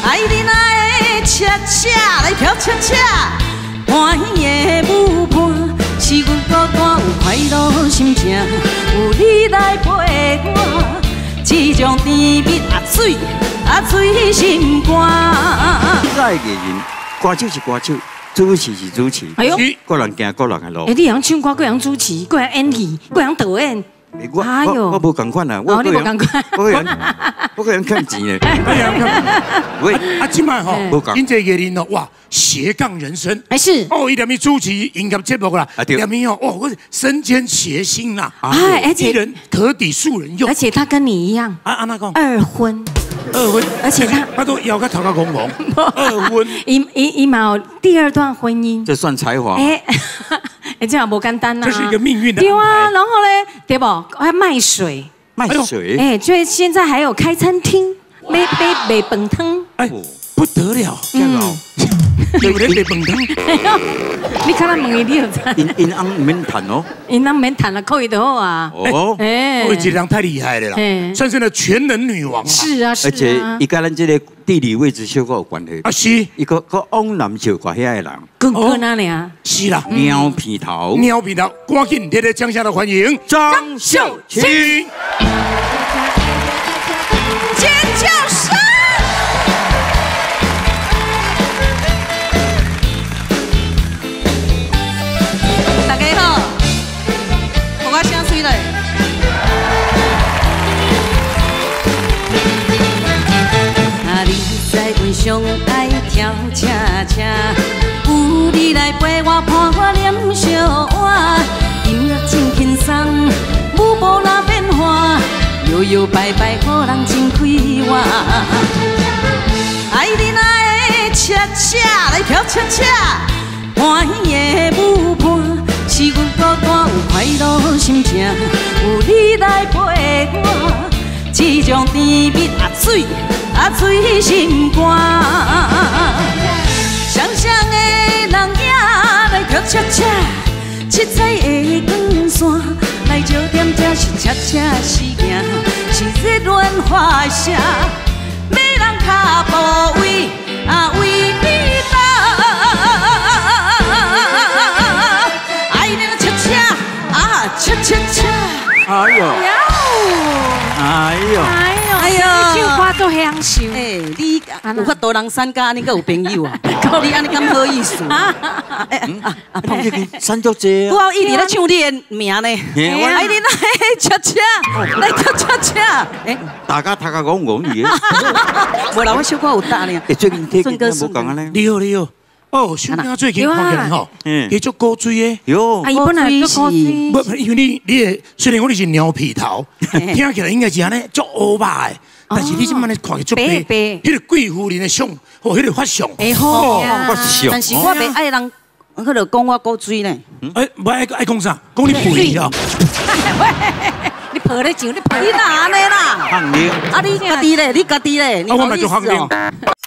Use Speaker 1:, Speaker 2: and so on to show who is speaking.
Speaker 1: 爱你那的恰恰来跳恰恰，欢喜的舞伴是阮孤单有快乐心情，有你来陪我，这种甜蜜水心肝。
Speaker 2: 在艺人，歌手是歌手，主持是主持，
Speaker 1: 哎呦，
Speaker 2: 各人行各人的路。
Speaker 1: 哎，你人唱歌，各人主持，各人演戏，各人导演。
Speaker 2: 我无共款啊，我个人看钱的。
Speaker 3: 喂，今摆吼，因这艺人哦，哇，斜杠人生，
Speaker 1: 还是
Speaker 3: 哦，伊连咪主持音乐节目啦，连咪哦，我身兼谐星啦，而且一人可抵数人用，
Speaker 1: 而且他跟你一样，
Speaker 3: 那讲
Speaker 1: 二婚。而且
Speaker 3: 他都腰个头壳公公，二婚，
Speaker 1: 伊嘛有第二段婚姻，
Speaker 2: 这算才华。
Speaker 1: 这样不简单呐，
Speaker 3: 这是一个命运的
Speaker 1: 对啊，然后呢，对不？还卖水，
Speaker 2: 卖水，
Speaker 1: 所现在还有开餐厅，卖饭汤，
Speaker 3: 哎，不得了，有人卖饭汤，
Speaker 1: 你看他问伊，你就知。
Speaker 2: 因翁唔免谈哦，
Speaker 1: 因翁免谈了，扣伊就好啊。
Speaker 2: 哦，
Speaker 3: 我这人太厉害了啦，算是全能女王啊。
Speaker 1: 是啊，
Speaker 2: 而且伊跟咱这个地理位置小可有关系。
Speaker 3: 是，
Speaker 2: 伊个往南笑挂遐个人，
Speaker 1: 更哪里啊？
Speaker 3: 是啦，
Speaker 2: 喵皮头，
Speaker 3: 赶紧热烈掌声的欢迎张秀清。
Speaker 1: 尖叫声！大家好，我声水嘞。啊，你知阮上爱跳恰恰，有你来陪我伴我念小碗，音乐真轻松，舞步若变化，摇摇摆摆，好人真快活。爱你那的恰恰来跳恰恰，欢喜的舞伴是阮孤单有快乐心情，有你来陪我，这种甜蜜水心肝。双双的人影来跳恰恰，七彩的光线来照点，这是恰恰时行，是热恋花谢，要人脚步为你走。爱你的恰恰恰，
Speaker 2: 哎呦，哎呦，
Speaker 1: 哎呦，唱歌都享受。你有法度人参加，你阁有朋友啊？你安尼咁好意思？
Speaker 2: 碰见三足姐，
Speaker 1: 我一直咧唱你的名呢。爱你来恰恰，来跳恰恰。
Speaker 2: 大家头壳讲语嘅，
Speaker 1: 无啦，我小可有答呢。
Speaker 2: 最近天气无讲啊咧。
Speaker 3: 你好。哦，小明最近看起来吼，佢做高水的。
Speaker 2: 哟，
Speaker 1: 伊本来做高水。
Speaker 3: 不，因为你虽然讲你是鸟皮头，听起来应该是安尼做乌白的，但是你即摆咧看起做白，迄个贵妇人的相，哦，迄个发相。
Speaker 1: 好
Speaker 2: 发相。
Speaker 1: 但是我袂爱人，迄个讲我高水呢。
Speaker 3: 不爱讲啥？讲你肥哦。
Speaker 1: 你抱咧上，你哪安尼啦？
Speaker 2: 放你。
Speaker 1: 你家己咧，你家己咧，你好意思哦。